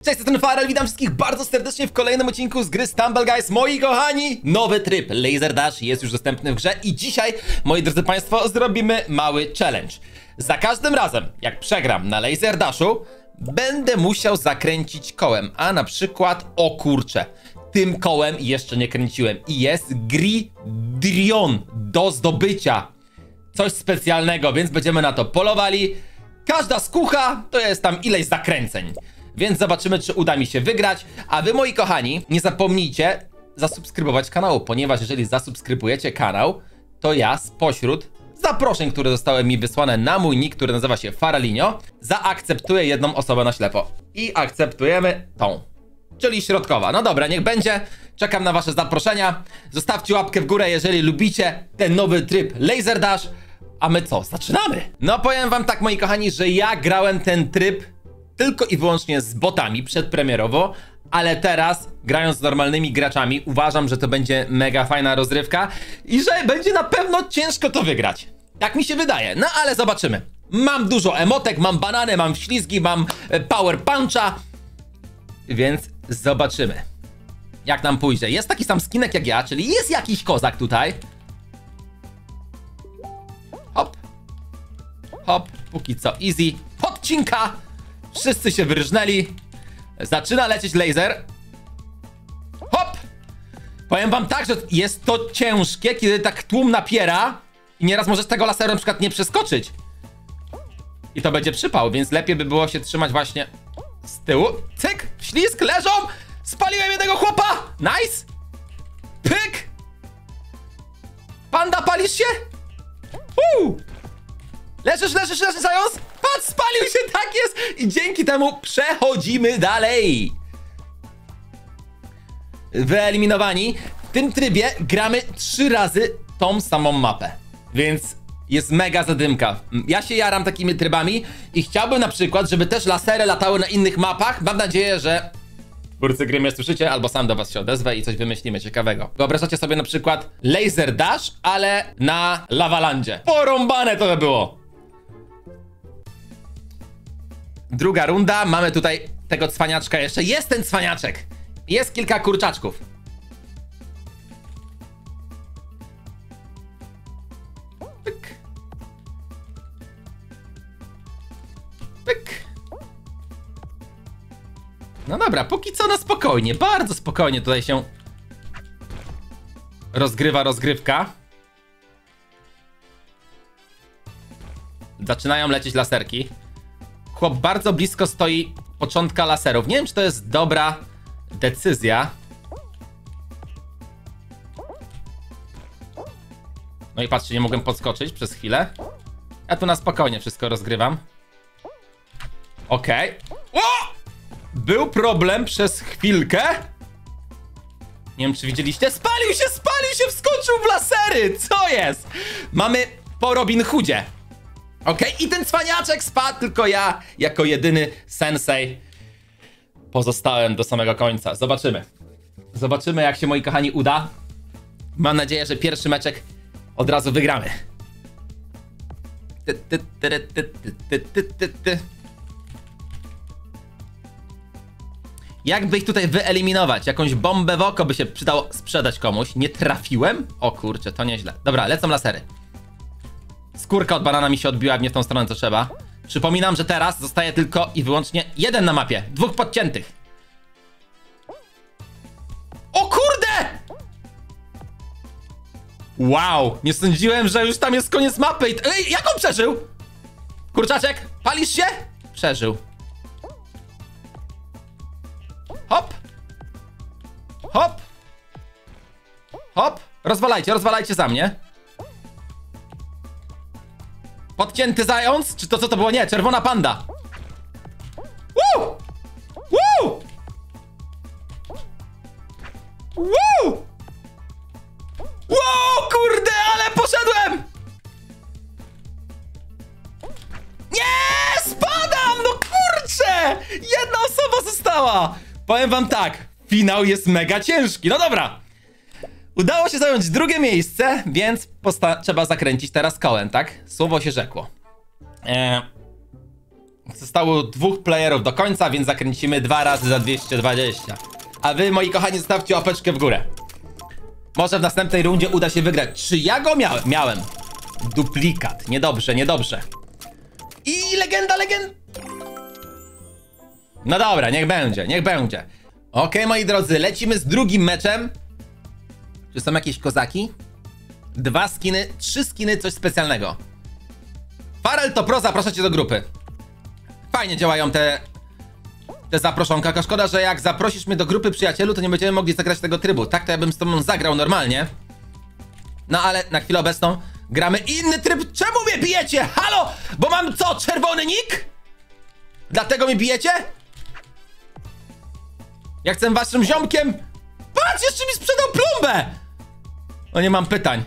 Cześć, jestem Farel, witam wszystkich bardzo serdecznie w kolejnym odcinku z gry Stumble Guys. Moi kochani, nowy tryb Laser Dash jest już dostępny w grze i dzisiaj, moi drodzy państwo, zrobimy mały challenge. Za każdym razem, jak przegram na Laser Dashu, będę musiał zakręcić kołem, a na przykład, o kurczę, tym kołem jeszcze nie kręciłem i jest Gridrion do zdobycia. Coś specjalnego, więc będziemy na to polowali. Każda skucha to jest tam ileś zakręceń. Więc zobaczymy, czy uda mi się wygrać. A wy, moi kochani, nie zapomnijcie zasubskrybować kanału, ponieważ jeżeli zasubskrybujecie kanał, to ja spośród zaproszeń, które zostały mi wysłane na mój nick, który nazywa się Faralinio, zaakceptuję jedną osobę na ślepo. I akceptujemy tą, czyli środkowa. No dobra, niech będzie. Czekam na wasze zaproszenia. Zostawcie łapkę w górę, jeżeli lubicie ten nowy tryb Laser Dash. A my co? Zaczynamy! No powiem wam tak, moi kochani, że ja grałem ten tryb tylko i wyłącznie z botami przedpremierowo, ale teraz, grając z normalnymi graczami, uważam, że to będzie mega fajna rozrywka i że będzie na pewno ciężko to wygrać. Tak mi się wydaje, no ale zobaczymy. Mam dużo emotek, mam banany, mam ślizgi, mam power puncha, więc zobaczymy, jak nam pójdzie. Jest taki sam skinek jak ja, czyli jest jakiś kozak tutaj. Hop. Hop, póki co easy. Podcinka! Wszyscy się wyrżnęli. Zaczyna lecieć laser. Hop! Powiem wam tak, że jest to ciężkie, kiedy tak tłum napiera i nieraz może z tego laseru na przykład nie przeskoczyć. I to będzie przypał, więc lepiej by było się trzymać właśnie z tyłu. Cyk! Ślizg! Leżą! Spaliłem jednego chłopa! Nice! Pyk! Panda, palisz się? Leżysz, zając? Patrz, spalił się, tak jest! I dzięki temu przechodzimy dalej. Wyeliminowani. W tym trybie gramy 3 razy tą samą mapę, więc jest mega zadymka. Ja się jaram takimi trybami i chciałbym na przykład, żeby też lasery latały na innych mapach. Mam nadzieję, że twórcy gry mnie słyszycie, albo sam do was się odezwę i coś wymyślimy ciekawego. Wyobrażacie sobie na przykład Laser Dash, ale na Lavalandzie. Porąbane to by było. Druga runda, mamy tutaj tego cwaniaczka jeszcze. Jest ten cwaniaczek. Jest kilka kurczaczków. Pyk. Pyk. No dobra, póki co na spokojnie, bardzo spokojnie tutaj się rozgrywa rozgrywka. Zaczynają lecieć laserki. Chłop bardzo blisko stoi początka laserów. Nie wiem, czy to jest dobra decyzja. No i patrzcie, nie mogłem podskoczyć przez chwilę. Ja tu na spokojnie wszystko rozgrywam. Okej. O! Był problem przez chwilkę. Nie wiem, czy widzieliście. Spalił się, wskoczył w lasery. Co jest? Mamy po Robin Hoodzie. Okej, i ten cwaniaczek spadł, tylko ja jako jedyny sensei pozostałem do samego końca. Zobaczymy. Zobaczymy, jak się, moi kochani, uda. Mam nadzieję, że pierwszy meczek od razu wygramy. Jakby ich tutaj wyeliminować? Jakąś bombę w oko by się przydało sprzedać komuś. Nie trafiłem? O kurczę, to nieźle. Dobra, lecą lasery. Skórka od banana mi się odbiła nie w tą stronę, co trzeba. Przypominam, że teraz zostaje tylko i wyłącznie jeden na mapie. 2 podciętych. O kurde! Wow, nie sądziłem, że już tam jest koniec mapy. Ej, jak on przeżył? Kurczaczek, palisz się? Przeżył. Hop. Hop. Hop. Rozwalajcie za mnie. Podcięty zając? Czy to co to było? Nie, czerwona panda. Woo! Woo! Woo! Wow, kurde, ale poszedłem! Nie, spadam! No kurczę! Jedna osoba została! Powiem wam tak, finał jest mega ciężki. No dobra. Udało się zająć 2. miejsce, więc trzeba zakręcić teraz kołem, tak? Słowo się rzekło. Zostało 2 playerów do końca, więc zakręcimy 2 razy za 220. A wy, moi kochani, zostawcie łapeczkę w górę. Może w następnej rundzie uda się wygrać. Czy ja go miałem? Miałem. Duplikat. Niedobrze, niedobrze. I legenda. No dobra, niech będzie, niech będzie. Okej, moi drodzy, lecimy z drugim meczem. Czy są jakieś kozaki? 2 skiny, 3 skiny, coś specjalnego. Farel to pro, zaprasza cię do grupy. Fajnie działają te zaproszonka. Tylko szkoda, że jak zaprosisz mnie do grupy, przyjacielu, to nie będziemy mogli zagrać tego trybu. Tak to ja bym z tobą zagrał normalnie. No ale na chwilę obecną gramy inny tryb. Czemu mnie bijecie? Halo? Bo mam co? Czerwony nick? Dlatego mnie bijecie? Jak jestem waszym ziomkiem? Patrz, jeszcze mi sprzedał plombę! No nie mam pytań.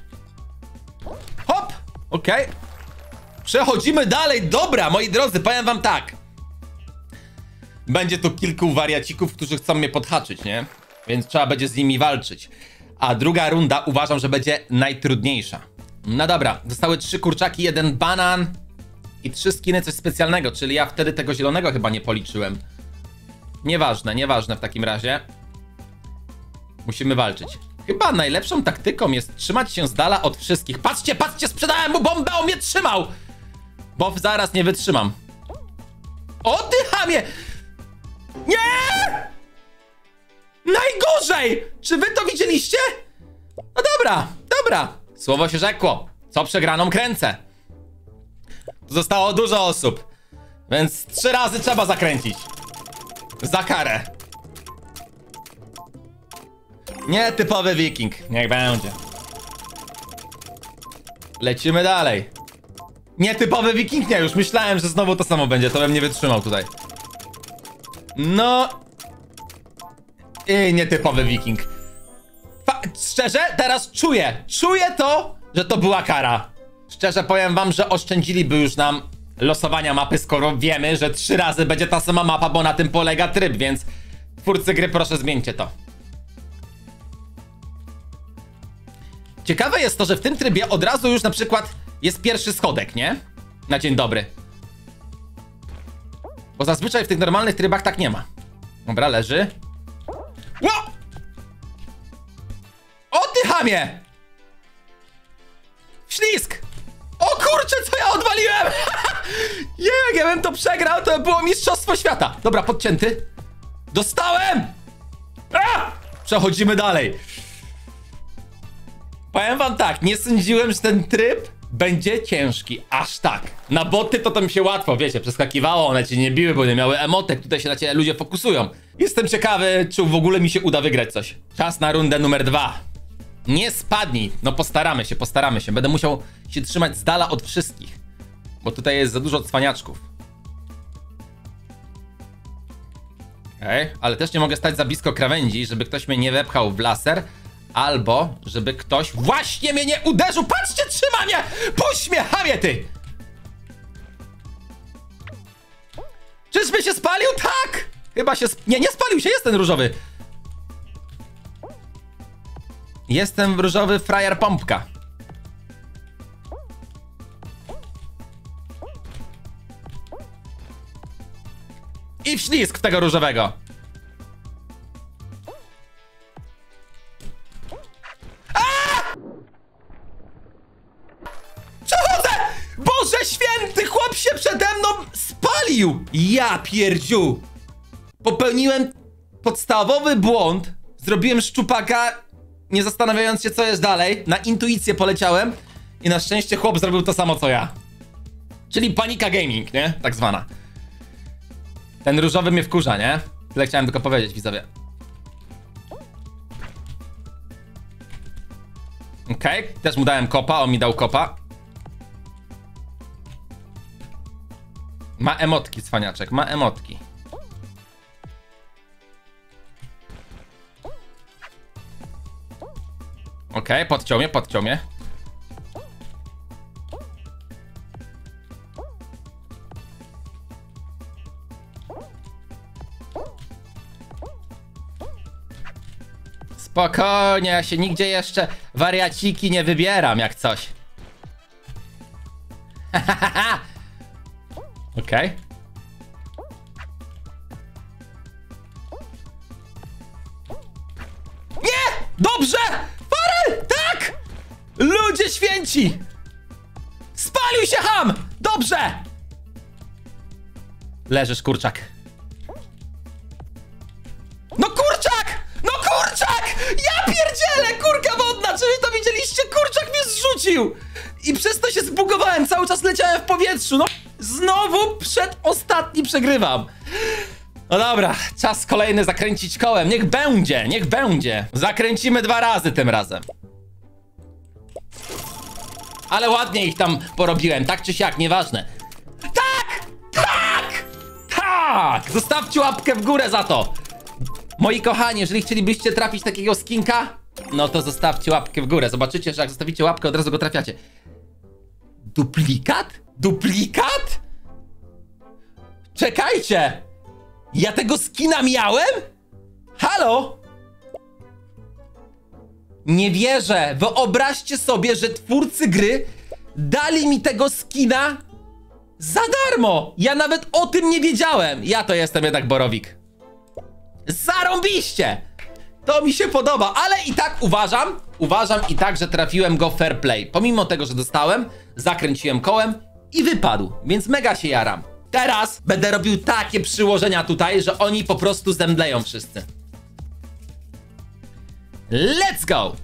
Hop! Okej. Przechodzimy dalej. Dobra, moi drodzy, powiem wam tak. Będzie tu kilku wariacików, którzy chcą mnie podhaczyć, nie? Więc trzeba będzie z nimi walczyć. A druga runda uważam, że będzie najtrudniejsza. No dobra, zostały 3 kurczaki, 1 banan i 3 skiny, coś specjalnego, czyli ja wtedy tego zielonego chyba nie policzyłem. Nieważne w takim razie. Musimy walczyć. Chyba najlepszą taktyką jest trzymać się z dala od wszystkich. Patrzcie, sprzedałem mu bombę, on mnie trzymał! Bo zaraz nie wytrzymam. O ty chamie! Nie! Najgorzej! Czy wy to widzieliście? No dobra. Słowo się rzekło. Co przegraną kręcę. Tu zostało dużo osób. Więc 3 razy trzeba zakręcić. Za karę. Nietypowy wiking. Niech będzie. Lecimy dalej. Nietypowy wiking? Nie, już myślałem, że znowu to samo będzie. To bym nie wytrzymał tutaj. No. I nietypowy wiking. Szczerze, teraz czuję to, że to była kara. Szczerze powiem wam, że oszczędziliby już nam losowania mapy, skoro wiemy, że 3 razy będzie ta sama mapa, bo na tym polega tryb, więc twórcy gry, proszę zmieńcie to. Ciekawe jest to, że w tym trybie od razu już na przykład jest pierwszy schodek, nie? Na dzień dobry. Bo zazwyczaj w tych normalnych trybach tak nie ma. Dobra, leży. Ło! O ty chamie! Ślisk! O kurczę, co ja odwaliłem! Jak ja bym to przegrał, to było mistrzostwo świata. Dobra, podcięty. Dostałem! A! Przechodzimy dalej. Powiem wam tak, nie sądziłem, że ten tryb będzie ciężki, aż tak. Na boty to tam się łatwo, wiecie, przeskakiwało, one cię nie biły, bo nie miały emotek, tutaj się na ciebie ludzie fokusują. Jestem ciekawy, czy w ogóle mi się uda wygrać coś. Czas na rundę numer 2. Nie spadnij, no postaramy się. Będę musiał się trzymać z dala od wszystkich, bo tutaj jest za dużo cwaniaczków. Okej, ale też nie mogę stać za blisko krawędzi, żeby ktoś mnie nie wepchał w laser. Albo, żeby ktoś właśnie mnie nie uderzył. Patrzcie, trzyma mnie! Puść mnie, chamie ty! Czyżby się spalił? Tak! Chyba się... Nie spalił się, jest ten różowy. Jestem różowy frajer pompka. I wślizg w tego różowego. Boże święty, chłop się przede mną spalił! Ja pierdziu! Popełniłem podstawowy błąd. Zrobiłem szczupaka, nie zastanawiając się, co jest dalej. Na intuicję poleciałem i na szczęście chłop zrobił to samo, co ja. Czyli panika gaming, nie? Tak zwana. Ten różowy mnie wkurza, nie? Tyle chciałem tylko powiedzieć, widzowie. Okej, też mu dałem kopa, on mi dał kopa. Ma emotki, cwaniaczek, ma emotki. Okej, podciął mnie. Spokojnie, ja się nigdzie jeszcze wariaciki nie wybieram, jak coś. Okej. Dobrze! Farel! Tak! Ludzie święci! Spalił się ham! Dobrze! Leżysz, kurczak. No kurczak! No kurczak! Ja pierdzielę! Kurka wodna! Czy wy to widzieliście? Kurczak mnie zrzucił! I przez to się zbugowałem. Cały czas leciałem w powietrzu. No znowu przedostatni przegrywam. No dobra, czas kolejny zakręcić kołem. Niech będzie, niech będzie. Zakręcimy 2 razy tym razem. Ale ładnie ich tam porobiłem, tak czy siak, nieważne. Tak! Tak! Tak! Zostawcie łapkę w górę za to. Moi kochani, jeżeli chcielibyście trafić takiego skinka, no to zostawcie łapkę w górę. Zobaczycie, że jak zostawicie łapkę, od razu go trafiacie. Duplikat? Duplikat? Czekajcie! Ja tego skina miałem? Halo? Nie wierzę. Wyobraźcie sobie, że twórcy gry dali mi tego skina za darmo. Ja nawet o tym nie wiedziałem. Ja to jestem jednak Borowik. Zarąbiście! To mi się podoba, ale i tak uważam i tak, że trafiłem go fair play. Pomimo tego, że dostałem, zakręciłem kołem i wypadł, więc mega się jaram. Teraz będę robił takie przyłożenia tutaj, że oni po prostu zemdleją wszyscy. Let's go!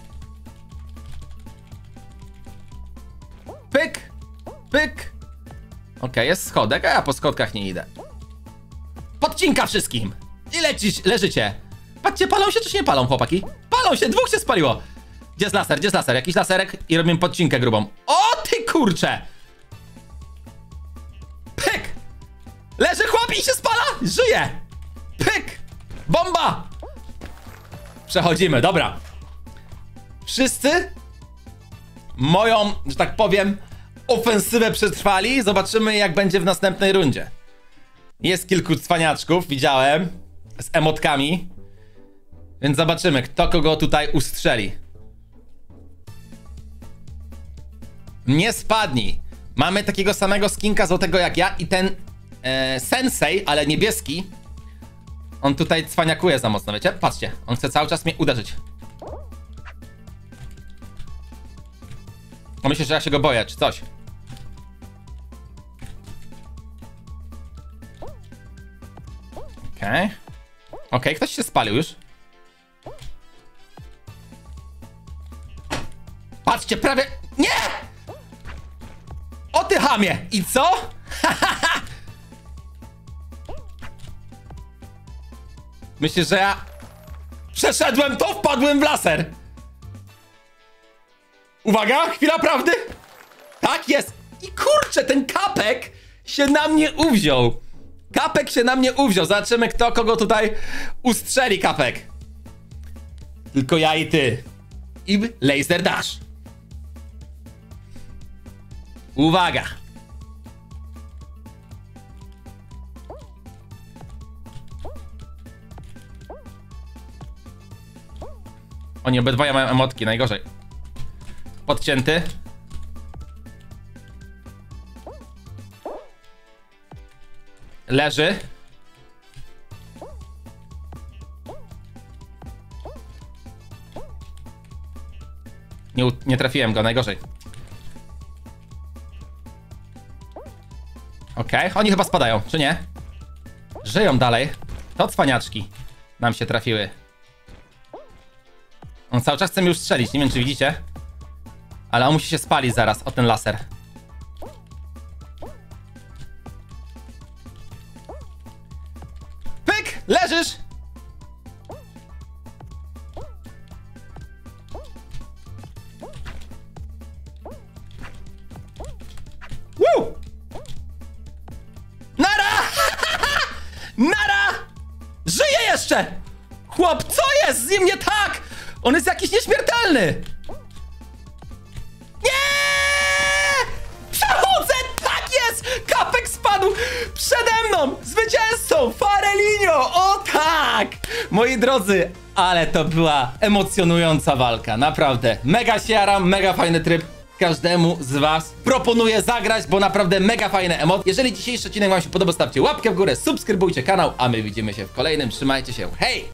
Pyk, pyk. Okej, jest schodek, a ja po schodkach nie idę. Podcinka wszystkim! I lecisz, leżycie. Patrzcie, palą się czy się nie palą, chłopaki? Palą się, 2 się spaliło. Gdzie jest laser, gdzie jest laser? Jakiś laserek i robimy podcinkę grubą. O ty kurcze! Pyk! Leży chłop i się spala! Żyje! Pyk! Bomba! Przechodzimy, dobra. Wszyscy moją, że tak powiem, ofensywę przetrwali. Zobaczymy, jak będzie w następnej rundzie. Jest kilku cwaniaczków, widziałem, z emotkami. Więc zobaczymy, kto kogo tutaj ustrzeli. Nie spadnij. Mamy takiego samego skinka złotego jak ja i ten sensei, ale niebieski. On tutaj cwaniakuje za mocno, wiecie? Patrzcie, on chce cały czas mnie uderzyć. Myślę, że ja się go boję, czy coś. Okej. Okej, ktoś się spalił już. Patrzcie, prawie... Nie! O ty chamie! I co? Myślisz, że ja... Przeszedłem to, wpadłem w laser! Uwaga, chwila prawdy! Tak jest! I kurczę, ten kapek się na mnie uwziął. Kapek się na mnie uwziął. Zobaczymy, kto kogo tutaj ustrzeli, kapek. Tylko ja i ty. I laser dash. Uwaga. Oni obydwoje mają emotki, najgorzej. Podcięty. Leży. Nie trafiłem go, najgorzej. Okej, oni chyba spadają, czy nie? Żyją dalej. To cwaniaczki nam się trafiły. On cały czas chce mnie już strzelić, nie wiem czy widzicie. Ale on musi się spalić zaraz o ten laser. Pyk! Leżysz! Woo! Nara! Nara! Żyje jeszcze! Chłop, co jest z nim nie tak? On jest jakiś nieśmiertelny! Przechodzę! Tak jest! Kapek spadł przede mną! Zwycięzcą! Farelinho! O tak! Moi drodzy, ale to była emocjonująca walka. Naprawdę. Mega się jaram, mega fajny tryb. Każdemu z was proponuję zagrać, bo naprawdę mega fajne emocje. Jeżeli dzisiejszy odcinek wam się podoba, stawcie łapkę w górę, subskrybujcie kanał, a my widzimy się w kolejnym. Trzymajcie się. Hej!